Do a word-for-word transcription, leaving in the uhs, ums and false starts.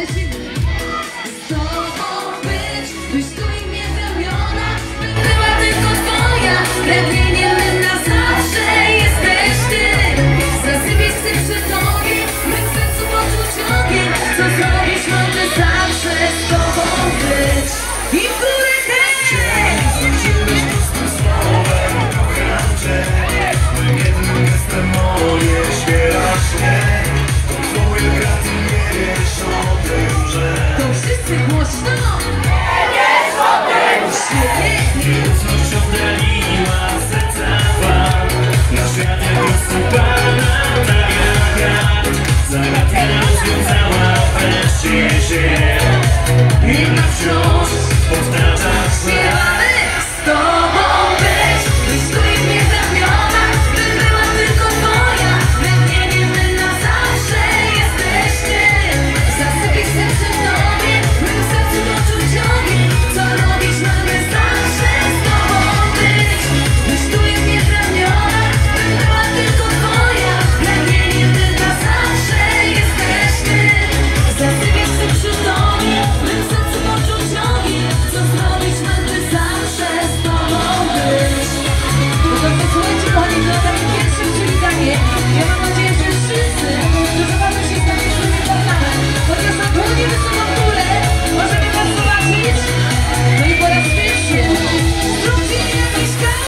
lecimy. Z tobą być, byś tu i mnie wymiona, była tylko twoja. Pragnieniem mym na zawsze jesteś ty. Zasypiać chcę przy tobie, w mym sercu poczuć ogień. Co zrobić mogę zawsze z tobą być. I w górę hej! Zaczynasz prostym słowem, kocham cię. Moim jednym gestem moje świerasz mnie. To twoje kraty nie wiesz o tym, że To wszyscy głośno!